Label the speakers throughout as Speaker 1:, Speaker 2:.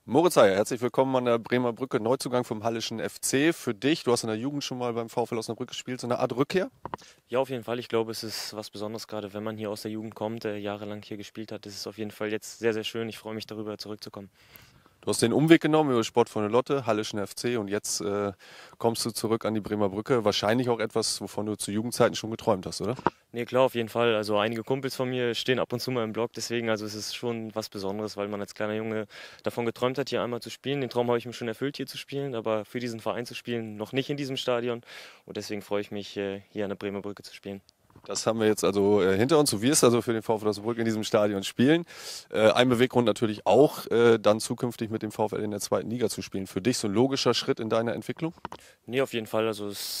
Speaker 1: Moritz Heyer, herzlich willkommen an der Bremer Brücke, Neuzugang vom Hallischen FC. Für dich, du hast in der Jugend schon mal beim VfL Osnabrück gespielt, so eine Art Rückkehr?
Speaker 2: Ja, auf jeden Fall. Ich glaube, es ist was Besonderes, gerade wenn man hier aus der Jugend kommt, jahrelang hier gespielt hat. Es ist auf jeden Fall jetzt sehr, sehr schön. Ich freue mich darüber, zurückzukommen.
Speaker 1: Du hast den Umweg genommen über Sportfreunde Lotte, Hallischen FC und jetzt kommst du zurück an die Bremer Brücke. Wahrscheinlich auch etwas, wovon du zu Jugendzeiten schon geträumt hast, oder?
Speaker 2: Nee, klar, auf jeden Fall. Also einige Kumpels von mir stehen ab und zu mal im Blog, deswegen, also es ist schon was Besonderes, weil man als kleiner Junge davon geträumt hat, hier einmal zu spielen. Den Traum habe ich mir schon erfüllt, hier zu spielen, aber für diesen Verein zu spielen, noch nicht in diesem Stadion. Und deswegen freue ich mich, hier an der Bremer Brücke zu spielen.
Speaker 1: Das haben wir jetzt also hinter uns. Du wirst also für den VfL Osnabrück in diesem Stadion spielen. Ein Beweggrund natürlich auch, dann zukünftig mit dem VfL in der zweiten Liga zu spielen. Für dich so ein logischer Schritt in deiner Entwicklung?
Speaker 2: Nee, auf jeden Fall.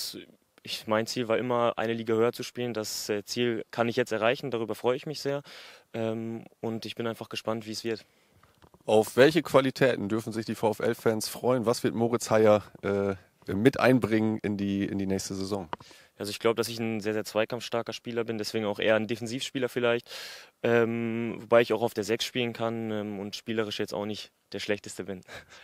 Speaker 2: Mein Ziel war immer, eine Liga höher zu spielen. Das Ziel kann ich jetzt erreichen, darüber freue ich mich sehr. Und ich bin einfach gespannt, wie es wird.
Speaker 1: Auf welche Qualitäten dürfen sich die VfL-Fans freuen? Was wird Moritz Heyer mit einbringen in die nächste Saison?
Speaker 2: Also ich glaube, dass ich ein sehr, sehr zweikampfstarker Spieler bin, deswegen auch eher ein Defensivspieler vielleicht. Wobei ich auch auf der 6 spielen kann und spielerisch jetzt auch nicht der Schlechteste bin.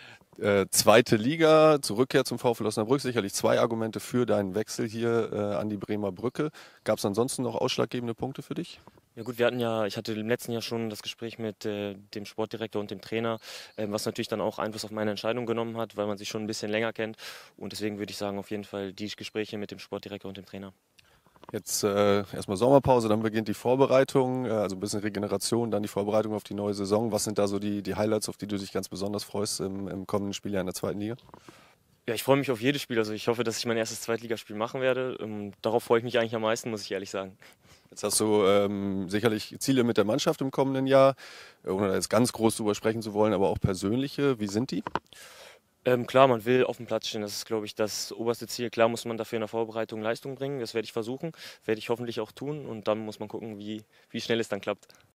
Speaker 1: Zweite Liga, Zurückkehr zum VfL Osnabrück, sicherlich zwei Argumente für deinen Wechsel hier an die Bremer Brücke. Gab es ansonsten noch ausschlaggebende Punkte für dich?
Speaker 2: Ja gut, ich hatte im letzten Jahr schon das Gespräch mit dem Sportdirektor und dem Trainer, was natürlich dann auch Einfluss auf meine Entscheidung genommen hat, weil man sich schon ein bisschen länger kennt. Und deswegen würde ich sagen, auf jeden Fall die Gespräche mit dem Sportdirektor und dem Trainer.
Speaker 1: Jetzt erstmal Sommerpause, dann beginnt die Vorbereitung, also ein bisschen Regeneration, dann die Vorbereitung auf die neue Saison. Was sind da so die Highlights, auf die du dich ganz besonders freust im kommenden Spieljahr in der zweiten Liga?
Speaker 2: Ja, ich freue mich auf jedes Spiel. Also ich hoffe, dass ich mein erstes Zweitligaspiel machen werde. Darauf freue ich mich eigentlich am meisten, muss ich ehrlich sagen.
Speaker 1: Jetzt hast du sicherlich Ziele mit der Mannschaft im kommenden Jahr, ohne da jetzt ganz groß drüber sprechen zu wollen, aber auch persönliche. Wie sind die?
Speaker 2: Klar, man will auf dem Platz stehen. Das ist, glaube ich, das oberste Ziel. Klar muss man dafür in der Vorbereitung Leistung bringen. Das werde ich versuchen, werde ich hoffentlich auch tun. Und dann muss man gucken, wie schnell es dann klappt.